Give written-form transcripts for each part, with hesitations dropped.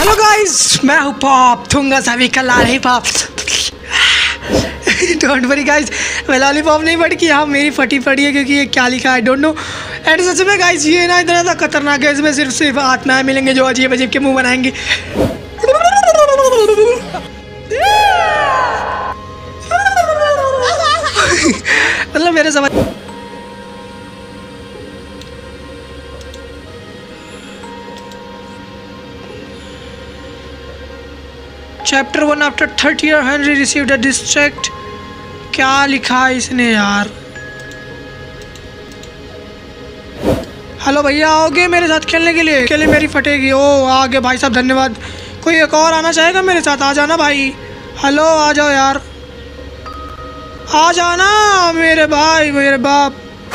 Hello guys, मैं हूँ pop, दूंगा सभी का लाल पॉप। डोंट वरी गाइस, मैं लॉलीपॉप नहीं बट कि हाँ मेरी फटी पड़ी है क्योंकि ये क्या लिखा है डोंट नो। एंड सच में गाइस ये ना इतना ज़्यादा खतरनाक है, इसमें सिर्फ आत्माएं मिलेंगे जो अजीब अजीब के मुंह बनाएंगे। मतलब मेरे समझ chapter 1 after 30 year Henry received a distract. क्या लिखा है इसने यार? हेलो भैया, आओगे मेरे साथ खेलने के लिए? खेले मेरी फटेगी। ओ आगे भाई साहब, धन्यवाद। कोई एक और आना चाहेगा मेरे साथ? आ जाना भाई। हेलो आ जाओ यार, आ जाना मेरे भाई मेरे बाप।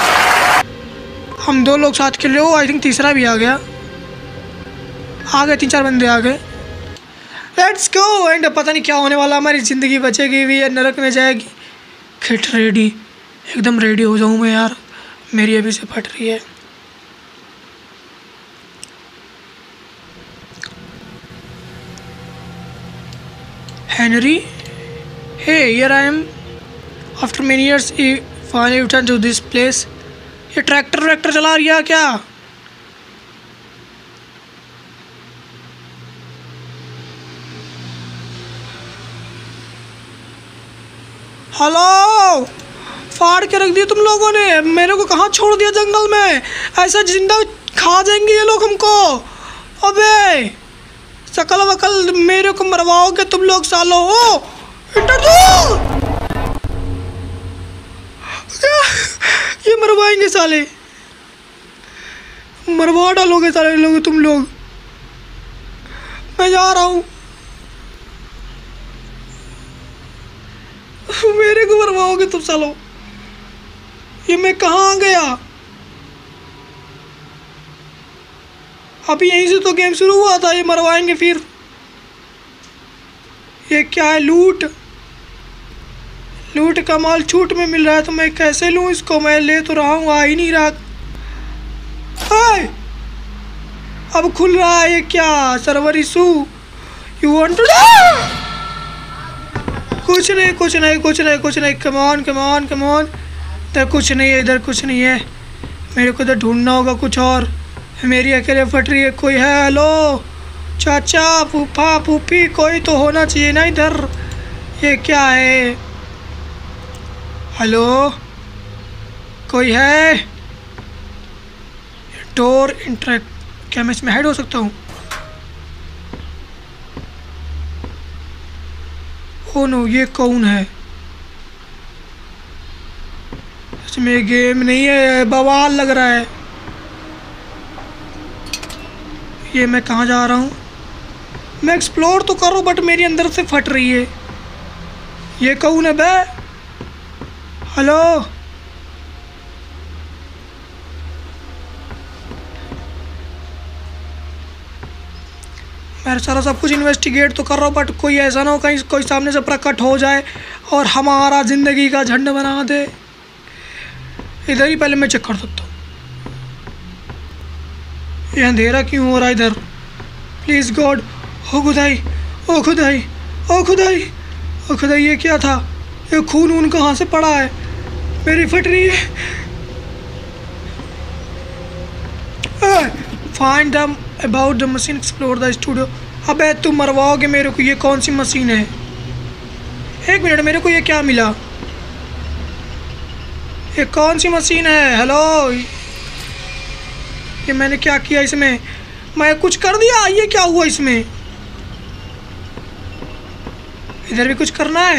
हम दो लोग साथ खेल रहे हो, आई थिंक तीसरा भी आ गया। आ गए, 3-4 बंदे आ गए। Let's go. एंड पता नहीं क्या होने वाला, हमारी ज़िंदगी बचेगी भी या नरक में जाएगी। गेट रेडी, एकदम रेडी हो जाऊँ मैं यार, मेरी अभी से फट रही है। Henry, hey here I am after many years finally return to this place. ये ट्रैक्टर चला रही है क्या? हेलो, फाड़ के रख दिया तुम लोगों ने, मेरे को कहाँ छोड़ दिया जंगल में? ऐसा जिंदा खा जाएंगे ये लोग हमको। अबे शकल वकल मेरे को मरवाओगे तुम लोग सालो। ओ इंटर दो, ये मरवाएंगे साले, मरवा डालोगे साले लोग तुम लोग। मैं जा रहा हूँ, मेरे को मरवाओगे तुम सालो। ये मैं कहाँ आ गया? अभी यहीं से तो गेम शुरू हुआ था, ये मरवाएंगे फिर। ये क्या है? लूट का माल छूट में मिल रहा है तो मैं कैसे लूँ इसको? मैं ले तो रहा हूँ, आ ही नहीं रहा। अब खुल रहा है ये क्या? Server issue. You want to? कुछ नहीं। Come on. इधर कुछ नहीं है, इधर कुछ नहीं है। मेरे को इधर ढूंढना होगा कुछ और। मेरी अकेले फट रही है। कोई है? हेलो चाचा, फूफा, फूफी, कोई तो होना चाहिए ना इधर। ये क्या है? हेलो कोई है? डोर इंटरेक्ट, क्या मैं इसमें हेड हो सकता हूँ? ओ नो, ये कौन है? इसमें गेम नहीं है, बवाल लग रहा है। ये मैं कहाँ जा रहा हूँ? मैं एक्सप्लोर तो कर रहा हूँ बट मेरी अंदर से फट रही है। ये कौन है बे? हेलो मैं सारा सब कुछ इन्वेस्टिगेट तो कर रहा हूँ बट कोई ऐसा ना हो कहीं कोई सामने से प्रकट हो जाए और हमारा ज़िंदगी का झंड बना दे। इधर ही पहले मैं चेक कर सकता हूँ। ये अंधेरा क्यों हो रहा है इधर? Please God. ओ खुदाई, ओ खुदाई, ओ खुदाई, ओ खुदाई, ये क्या था? ये खून कहाँ से पड़ा है? मेरी फट रही है। Find the about the machine, explore the studio. अबे तुम मरवाओगे मेरे को। ये कौन सी मशीन है? एक मिनट, मेरे को ये क्या मिला? ये कौन सी मशीन है? हेलो, ये मैंने क्या किया इसमें? मैं कुछ कर दिया? ये क्या हुआ इसमें? इधर भी कुछ करना है?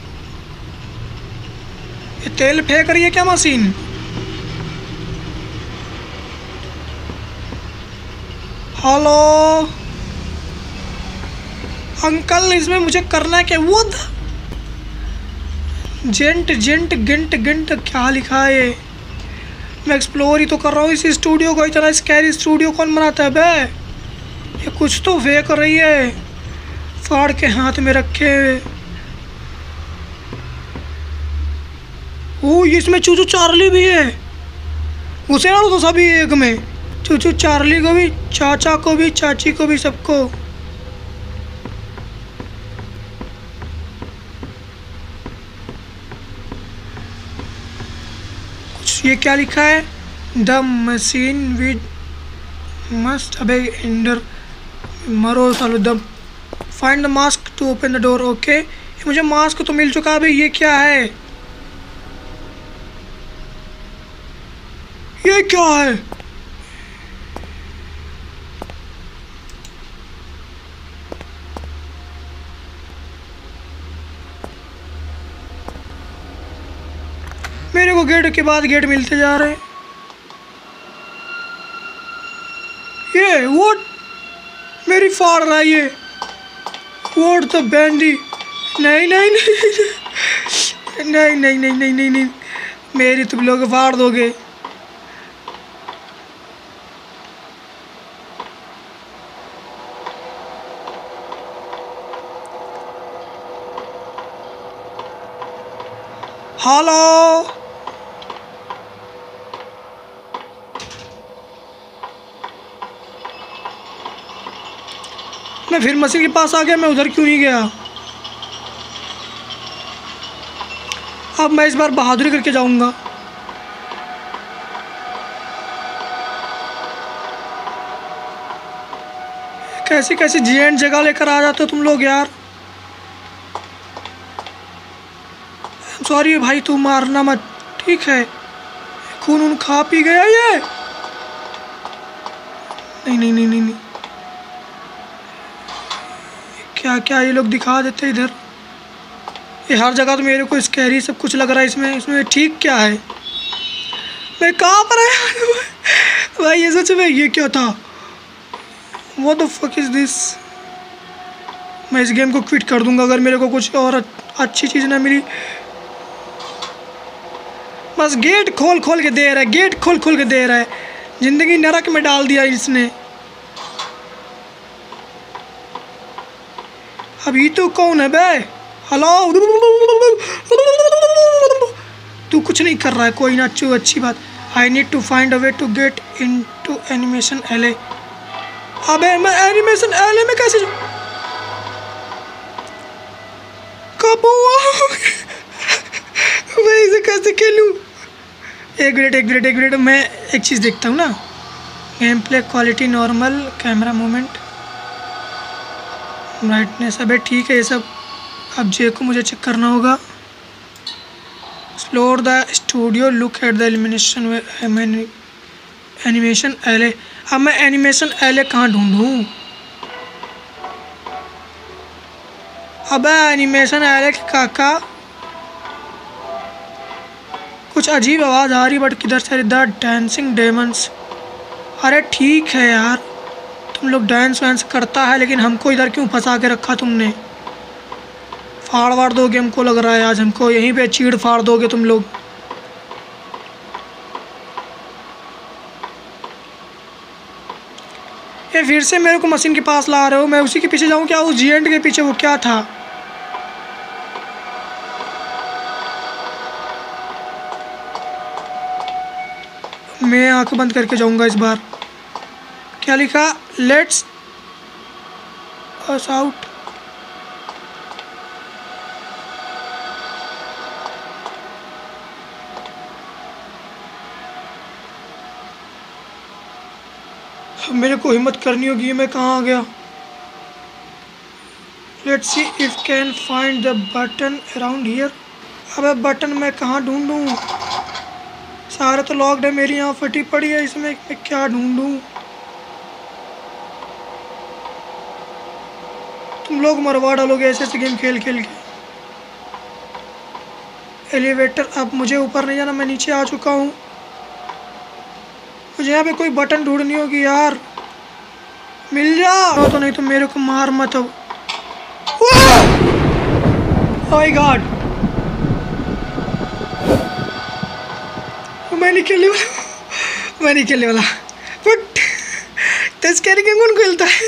ये तेल फेंक रही है क्या मशीन? हेलो अंकल, इसमें मुझे करना है क्या? वो जेंट क्या लिखा है? मैं एक्सप्लोर ही तो कर रहा हूँ इस स्टूडियो को। इतना स्कैरी स्टूडियो कौन बनाता है बे? ये कुछ तो फेंक रही है, फाड़ के हाथ में रखे। ओ इसमें चूचू चार्ली भी है। उसे ना तो सभी एक में, चूचू चार्ली को भी, चाचा को भी, चाची को भी, सबको। ये क्या लिखा है? द मशीन विद मस्ट अबे इंडर मरो सालो। The find the mask to open the door. Okay मुझे मास्क तो मिल चुका है। अबे ये क्या है? ये क्या है? मेरे को गेट के बाद गेट मिलते जा रहे हैं। ये वोट मेरी फाड़ रहा है ये। वोट तो बैंडी। नहीं नहीं नहीं नहीं नहीं नहीं नहीं नहीं नहीं मेरी तुम लोग फाड़ दोगे। हेलो मैं फिर मशीन के पास आ गया। मैं उधर क्यों नहीं गया? अब मैं इस बार बहादुरी करके जाऊंगा। कैसी कैसी जीएंट जगह लेकर आ जाते हो तुम लोग यार। सॉरी भाई तू मारना मत, ठीक है? खून उन खा पी गया ये। नहीं नहीं नहीं नहीं, नहीं। क्या क्या ये लोग दिखा देते इधर। ये हर जगह तो मेरे को स्कैरी सब कुछ लग रहा है। इसमें ठीक क्या है? मैं कहाँ पर आया भाई? ये सच में ये क्या था? What the fuck is this? मैं इस गेम को क्विट कर दूंगा अगर मेरे को कुछ और अच्छी चीज़ ना मिली। बस गेट खोल खोल के दे रहा है, गेट खोल खोल के दे रहा है। ज़िंदगी नरक में डाल दिया इसने। अभी तू कौन है बे? हेलो तू कुछ नहीं कर रहा है। कोई ना अच्छी बात। I need to find a way to get in to animation alley. अबे मैं एनिमेशन एले में कैसे कब मैं इसे कैसे खेलूँ? एक मिनट मैं एक चीज़ देखता हूँ ना। Game play quality normal, camera movement, brightness. अबे ठीक है ये सब। अब जे को मुझे चेक करना होगा। Explore the studio, look at the animation alley. अब मैं एनिमेशन एले कहाँ ढूंढूं? अबे एनिमेशन एले के काका कुछ अजीब आवाज़ आ रही बट किधर से? The dancing demons. अरे ठीक है यार तुम लोग डांस वांस करता है लेकिन हमको इधर क्यों फंसा के रखा तुमने? फाड़ वाड़ दोगे हमको लग रहा है आज। हमको यहीं पे चीड़ फाड़ दोगे तुम लोग। ये फिर से मेरे को मशीन के पास ला रहे हो। मैं उसी के पीछे जाऊँ क्या? उस जीएंट के पीछे वो क्या था? मैं आंख बंद करके जाऊंगा इस बार। क्या लिखा? Let's us out. मेरे को हिम्मत करनी होगी। मैं कहाँ आ गया? Let's see if can find the button around here. अबे बटन मैं कहाँ ढूंढूं? सारे तो लॉक्ड है। मेरी यहाँ फटी पड़ी है। इसमें मैं क्या ढूंढूं? तुम लोग मरवा डालोगे ऐसे ऐसे गेम खेल खेल के। एलिवेटर। अब मुझे ऊपर नहीं जाना, मैं नीचे आ चुका हूँ। मुझे यहाँ पे कोई बटन ढूंढनी होगी यार। मिल जा तो, नहीं तो मेरे को मार मत। अब ओह गॉड मैं नहीं खेलने वाला। मैं नहीं खेलने वाला। बट तस्करी गेम कौन खेलता है?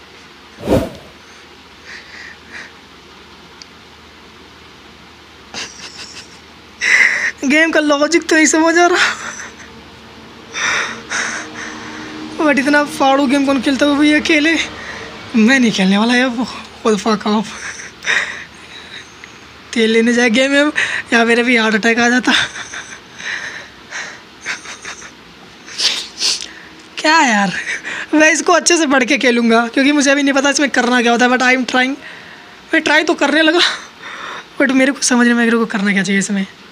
गेम का लॉजिक तो नहीं समझ आ रहा। बट इतना फाड़ू गेम कौन खेलता है? वो भी अकेले। मैं नहीं खेलने वाला है। वो फक ऑफ। तेल लेने जाए गेम में या मेरे भी हार्ट अटैक आ जाता। यार मैं इसको अच्छे से पढ़ के खेलूँगा, क्योंकि मुझे अभी नहीं पता इसमें करना क्या होता है। बट आई एम ट्राइंग, मैं ट्राई तो करने लगा, बट मेरे को समझ में, मेरे को करना क्या चाहिए इसमें।